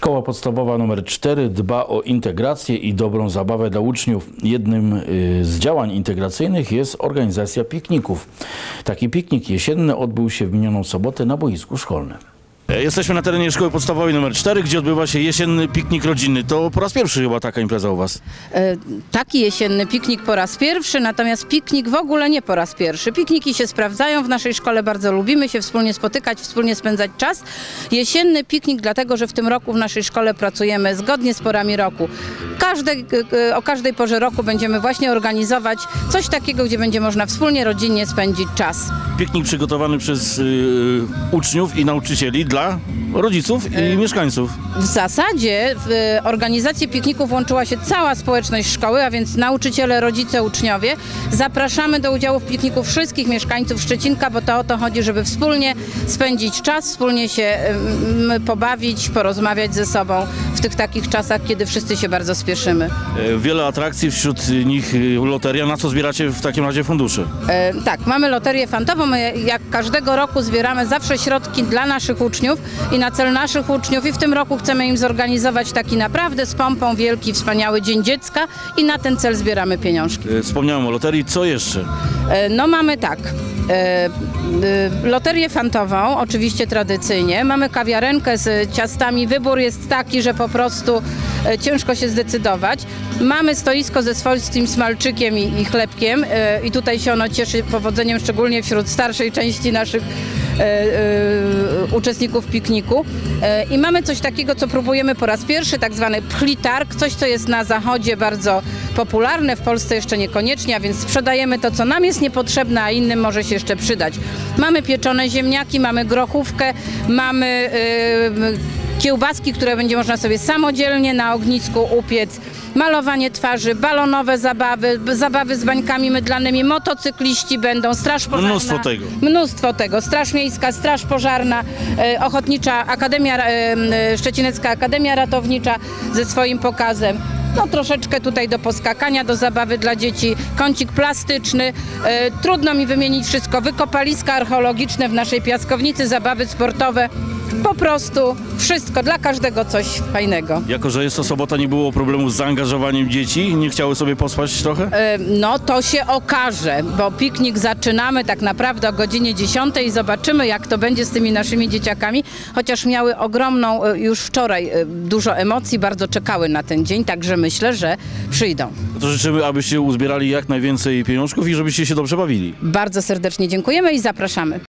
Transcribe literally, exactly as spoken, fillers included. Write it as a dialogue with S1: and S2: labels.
S1: Szkoła podstawowa numer cztery dba o integrację i dobrą zabawę dla uczniów. Jednym z działań integracyjnych jest organizacja pikników. Taki piknik jesienny odbył się w minioną sobotę na boisku szkolnym.
S2: Jesteśmy na terenie Szkoły Podstawowej numer cztery, gdzie odbywa się jesienny piknik rodzinny. To po raz pierwszy chyba taka impreza u Was.
S3: E, taki jesienny piknik po raz pierwszy, natomiast piknik w ogóle nie po raz pierwszy. Pikniki się sprawdzają w naszej szkole, bardzo lubimy się wspólnie spotykać, wspólnie spędzać czas. Jesienny piknik dlatego, że w tym roku w naszej szkole pracujemy zgodnie z porami roku. Każde, o każdej porze roku będziemy właśnie organizować coś takiego, gdzie będzie można wspólnie, rodzinnie spędzić czas.
S2: Piknik przygotowany przez y, uczniów i nauczycieli dla rodziców i e... mieszkańców.
S3: W zasadzie w organizację pikników włączyła się cała społeczność szkoły, a więc nauczyciele, rodzice, uczniowie. Zapraszamy do udziału w pikniku wszystkich mieszkańców Szczecinka, bo to o to chodzi, żeby wspólnie spędzić czas, wspólnie się mm, pobawić, porozmawiać ze sobą w tych takich czasach, kiedy wszyscy się bardzo spieszymy.
S2: E, wiele atrakcji, wśród nich loteria. Na co zbieracie w takim razie fundusze?
S3: E, tak, mamy loterię fantową. My jak każdego roku zbieramy zawsze środki dla naszych uczniów i na cel naszych uczniów i w tym roku chcemy im zorganizować taki naprawdę z pompą wielki, wspaniały Dzień Dziecka i na ten cel zbieramy pieniążki.
S2: E, wspomniałem o loterii. Co jeszcze?
S3: E, no mamy tak. E, e, loterię fantową, oczywiście tradycyjnie. Mamy kawiarenkę z ciastami. Wybór jest taki, że po prostu e, ciężko się zdecydować. Mamy stoisko ze swojskim smalczykiem i, i chlebkiem e, i tutaj się ono cieszy powodzeniem, szczególnie wśród starszej części naszych e, e, uczestników pikniku. E, I mamy coś takiego, co próbujemy po raz pierwszy, tak zwany pchlitarg, coś, co jest na zachodzie bardzo popularne, w Polsce jeszcze niekoniecznie, a więc sprzedajemy to, co nam jest niepotrzebne, a innym może się jeszcze przydać. Mamy pieczone ziemniaki, mamy grochówkę, mamy e, kiełbaski, które będzie można sobie samodzielnie na ognisku upiec, malowanie twarzy, balonowe zabawy, zabawy z bańkami mydlanymi, motocykliści będą, straż pożarna.
S2: Mnóstwo tego.
S3: Mnóstwo tego. Straż Miejska, Straż Pożarna, e, Ochotnicza Akademia, e, Szczecinecka Akademia Ratownicza ze swoim pokazem. No troszeczkę tutaj do poskakania, do zabawy dla dzieci, kącik plastyczny, e, trudno mi wymienić wszystko, wykopaliska archeologiczne w naszej piaskownicy, zabawy sportowe. Po prostu wszystko, dla każdego coś fajnego.
S2: Jako że jest to sobota, nie było problemu z zaangażowaniem dzieci? Nie chciały sobie pospać trochę?
S3: E, no to się okaże, bo piknik zaczynamy tak naprawdę o godzinie dziesiątej i zobaczymy, jak to będzie z tymi naszymi dzieciakami. Chociaż miały ogromną, e, już wczoraj e, dużo emocji, bardzo czekały na ten dzień, także myślę, że przyjdą.
S2: To życzymy, abyście uzbierali jak najwięcej pieniążków i żebyście się dobrze bawili.
S3: Bardzo serdecznie dziękujemy i zapraszamy.